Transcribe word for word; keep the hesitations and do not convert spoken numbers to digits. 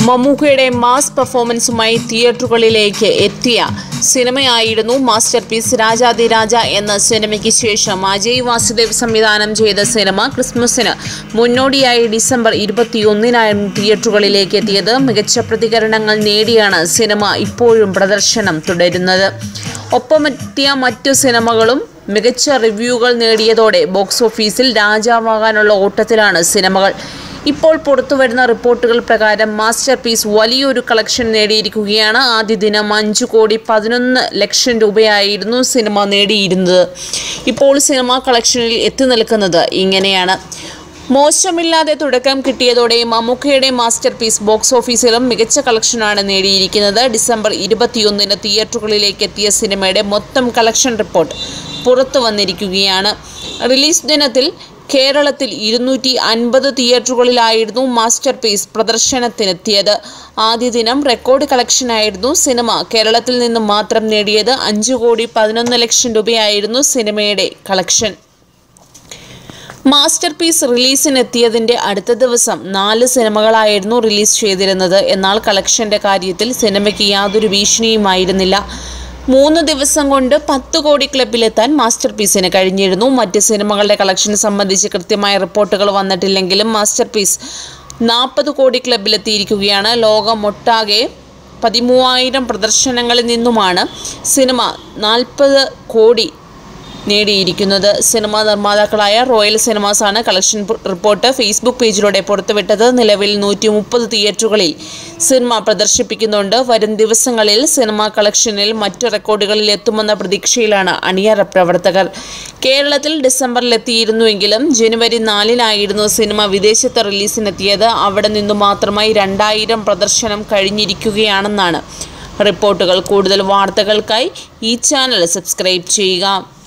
മമ്മൂക്കയുടെ മാസ് പെർഫോമൻസുമായി തിയേറ്ററുകളിലേക്ക് എത്തിയ സിനിമയായിരുന്നു മാസ്റ്റർ പീസ്. രാജാധിരാജ എന്ന സിനിമയ്ക്ക് ശേഷം അജയ് വാസുദേവ് സംവിധാനം ചെയ്ത സിനിമ ക്രിസ്മസിന് മുന്നോടിയായി ഡിസംബർ ഇരുപത്തിയൊന്നിനായിരുന്നു തിയേറ്ററുകളിലേക്ക് എത്തിയത്. മികച്ച പ്രതികരണങ്ങൾ നേടിയാണ് സിനിമ ഇപ്പോഴും പ്രദർശനം തുടരുന്നത്. ഒപ്പമെത്തിയ മറ്റു സിനിമകളും മികച്ച റിവ്യൂകൾ നേടിയതോടെ ബോക്സ് ഓഫീസിൽ രാജാവാകാനുള്ള ഓട്ടത്തിലാണ് സിനിമകൾ. ഇപ്പോൾ പുറത്തുവരുന്ന റിപ്പോർട്ടുകൾ പ്രകാരം മാസ്റ്റർ പീസ് വലിയൊരു കളക്ഷൻ നേടിയിരിക്കുകയാണ്. ആദ്യ ദിനം അഞ്ചു കോടി പതിനൊന്ന് ലക്ഷം രൂപയായിരുന്നു സിനിമ നേടിയിരുന്നത്. ഇപ്പോൾ സിനിമ കളക്ഷനിൽ എത്തി നിൽക്കുന്നത് ഇങ്ങനെയാണ്. മോശമില്ലാതെ തുടക്കം കിട്ടിയതോടെ മമ്മൂക്കയുടെ മാസ്റ്റർ പീസ് ബോക്സ് ഓഫീസിലും മികച്ച കളക്ഷനാണ് നേടിയിരിക്കുന്നത്. ഡിസംബർ ഇരുപത്തിയൊന്നിന് തിയേറ്ററുകളിലേക്ക് എത്തിയ സിനിമയുടെ മൊത്തം കളക്ഷൻ റിപ്പോർട്ട് പുറത്തു വന്നിരിക്കുകയാണ്. റിലീസ് ദിനത്തിൽ കേരളത്തിൽ ഇരുന്നൂറ്റി അൻപത് തിയേറ്ററുകളിലായിരുന്നു മാസ്റ്റർ പീസ് പ്രദർശനത്തിനെത്തിയത്. ആദ്യ ദിനം റെക്കോർഡ് കളക്ഷനായിരുന്നു സിനിമ കേരളത്തിൽ നിന്നും മാത്രം നേടിയത്. അഞ്ചു കോടി പതിനൊന്ന് ലക്ഷം രൂപയായിരുന്നു സിനിമയുടെ കളക്ഷൻ. മാസ്റ്റർ പീസ് റിലീസിനെത്തിയതിൻ്റെ അടുത്ത ദിവസം നാല് സിനിമകളായിരുന്നു റിലീസ് ചെയ്തിരുന്നത്. എന്നാൽ കളക്ഷൻ്റെ കാര്യത്തിൽ സിനിമയ്ക്ക് യാതൊരു ഭീഷണിയുമായിരുന്നില്ല. മൂന്ന് ദിവസം കൊണ്ട് പത്ത് കോടി ക്ലബിലെത്താൻ മാസ്റ്റർ പീസിന് കഴിഞ്ഞിരുന്നു. മറ്റ് സിനിമകളുടെ കളക്ഷൻ സംബന്ധിച്ച് കൃത്യമായ റിപ്പോർട്ടുകൾ വന്നിട്ടില്ലെങ്കിലും മാസ്റ്റർ പീസ് നാൽപ്പത് കോടി ക്ലബിലെത്തിയിരിക്കുകയാണ്. ലോകമൊട്ടാകെ പതിമൂവായിരം പ്രദർശനങ്ങളിൽ നിന്നുമാണ് സിനിമ നാൽപ്പത് കോടി നേടിയിരിക്കുന്നത്. സിനിമാ നിർമ്മാതാക്കളായ റോയൽ സിനിമാസാണ് കളക്ഷൻ റിപ്പോർട്ട് ഫേസ്ബുക്ക് പേജിലൂടെ പുറത്തുവിട്ടത്. നിലവിൽ നൂറ്റി മുപ്പത് തിയേറ്ററുകളിൽ സിനിമ പ്രദർശിപ്പിക്കുന്നുണ്ട്. വരും ദിവസങ്ങളിൽ സിനിമ കളക്ഷനിൽ മറ്റു റെക്കോർഡുകളിൽ എത്തുമെന്ന പ്രതീക്ഷയിലാണ് അണിയറ പ്രവർത്തകർ. കേരളത്തിൽ ഡിസംബറിൽ എത്തിയിരുന്നുവെങ്കിലും ജനുവരി നാലിനായിരുന്നു സിനിമ വിദേശത്ത് റിലീസിനെത്തിയത്. അവിടെ നിന്നു മാത്രമായി രണ്ടായിരം പ്രദർശനം കഴിഞ്ഞിരിക്കുകയാണെന്നാണ് റിപ്പോർട്ടുകൾ. കൂടുതൽ വാർത്തകൾക്കായി ഈ ചാനൽ സബ്സ്ക്രൈബ് ചെയ്യുക.